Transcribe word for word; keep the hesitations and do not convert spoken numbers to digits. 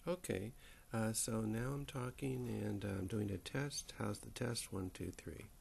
Okay, uh, so now I'm talking and uh, I'm doing a test. How's the test? One, two, three.